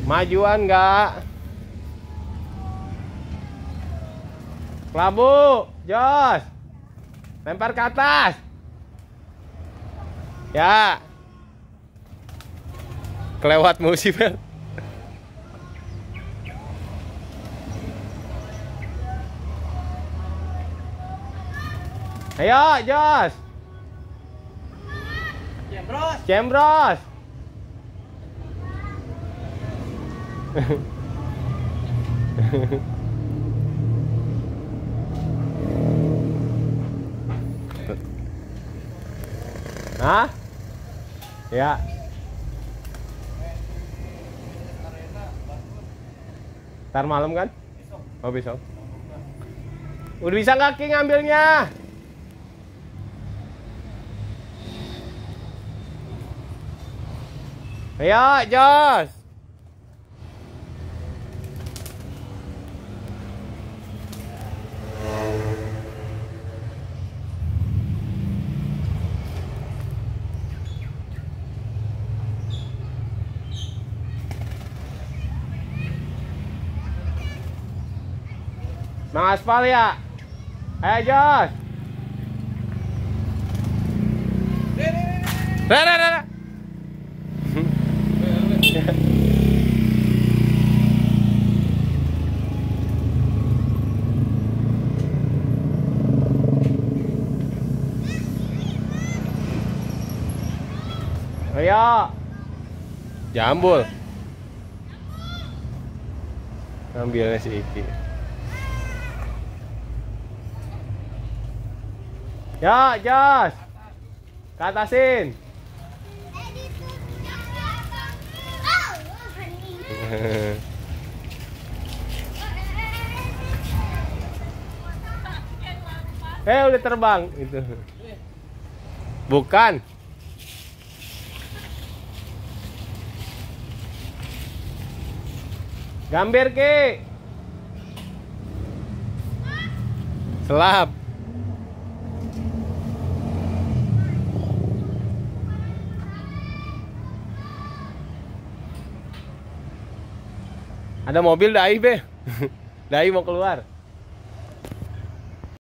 Majuan nggak? Kelabu, Jos. Lempar ke atas. Ya. Kelewat musim. Ayo, Jos. Jembros. Jembros. Hah? Ya. Ntar malam kan? Oh besok. Udah bisa nggak Ki ngambilnya? Ayo, Jos. Mang aspal ya? Ayo Jos. Rara. Ayo. Jambul. Ambilnya si Iki. Ya, Jos. Ke atasin. Udah terbang itu. Bukan. Gambir Ki. Selap. Ada mobil Dai be. Dai mau keluar.